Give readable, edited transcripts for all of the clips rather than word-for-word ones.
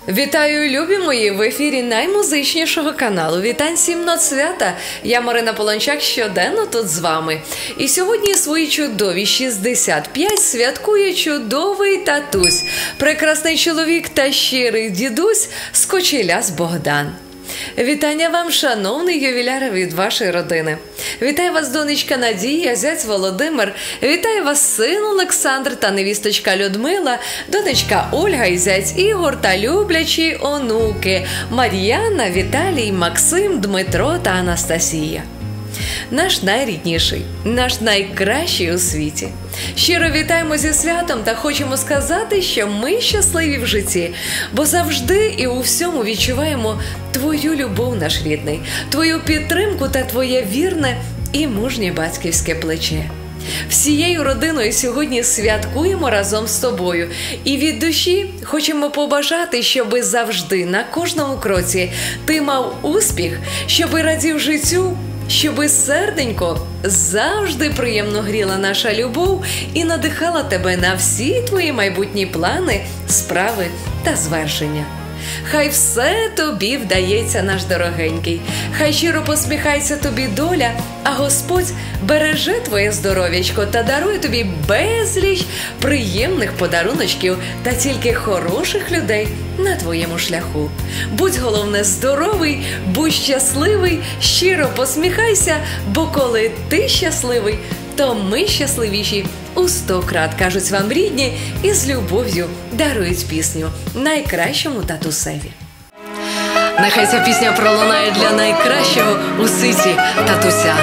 Вітаю, любі мої, в ефірі наймузичнішого каналу. Вітань всім на свята. Я Марина Полончак, щоденно тут з вами. І сьогодні свої чудові 65 святкує чудовий татусь, прекрасний чоловік та щирий дідусь Скочеляс Богдан. Вітання вам, шановний ювіляре, від вашої родини. Вітаю вас, донечка Надія, зять Володимир. Вітаю вас, син Олександр та невісточка Людмила, донечка Ольга і зять Ігор та люблячі онуки Мар'яна, Віталій, Максим, Дмитро та Анастасія. Наш найрідніший, наш найкращий у світі. Щиро вітаємо зі святом та хочемо сказати, що ми щасливі в житті, бо завжди і у всьому відчуваємо твою любов, наш рідний, твою підтримку та твоє вірне і мужнє батьківське плече. Всією родиною сьогодні святкуємо разом з тобою і від душі хочемо побажати, щоби завжди, на кожному кроці ти мав успіх, щоби радів життю, щоби серденько завжди приємно гріла наша любов і надихала тебе на всі твої майбутні плани, справи та звершення. Хай все тобі вдається, наш дорогенький, хай щиро посміхається тобі доля, а Господь береже твоє здоров'ячко та дарує тобі безліч приємних подаруночків та тільки хороших людей на твоєму шляху. Будь, головне, здоровий, будь щасливий, щиро посміхайся, бо коли ти щасливий, то ми щасливіші у 100 крат, кажуть вам рідні, і з любов'ю дарують пісню найкращому татусеві. Нехай ця пісня пролунає для найкращого у світі татуся.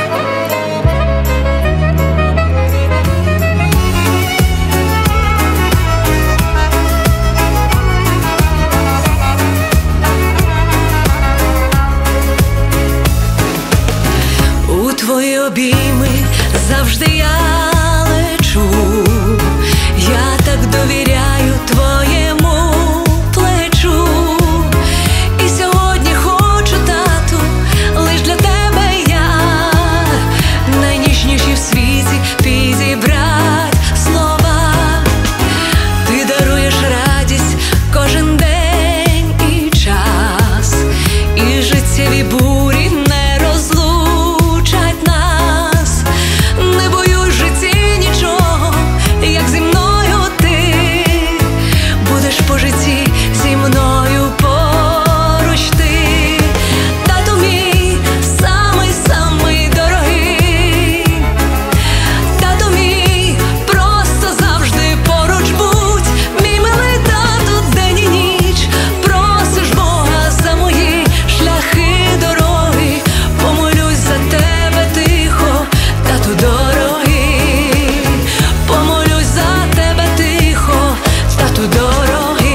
У твої обійми завжди я лечу, я так довіряю твоєму плечу. І сьогодні хочу, тату, лиш для тебе я найніжніші в світі підібрать слова. Ти даруєш радість кожен день і час, і життєві бурі не розлучать нас. Не боюсь в житті нічого, як зі мною ти будеш по житті, зі мною поруч ти. Тату мій самий-самий дорогий, тату мій просто завжди поруч будь. Мій милий тату, день і ніч просиш Бога за мої шляхи дороги. Помолюсь за тебе тихо, тату дорогий, помолюсь за тебе тихо, тату дорогий.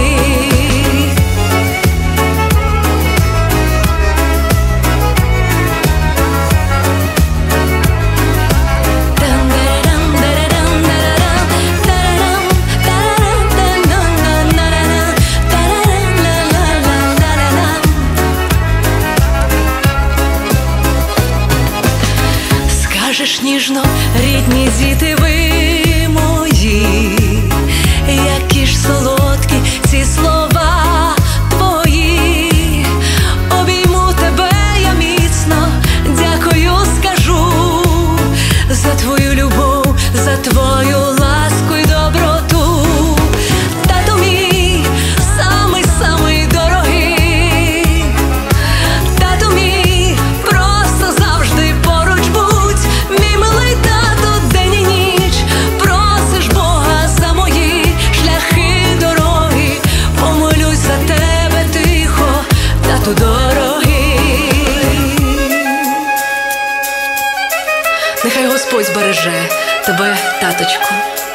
Скажеш ніжно, рідні діти ви мої, які ж солодкі ці слова твої. Обійму тебе я міцно, дякую скажу за твою любов, за твою ласку й доброту. Тату мій самий-самий дорогий, тату мій просто завжди поруч будь. Мій милий тату, день і ніч просиш Бога за мої шляхи дороги. Помолюсь за тебе тихо, тату дорогий. Нехай Господь збереже тебе, таточку.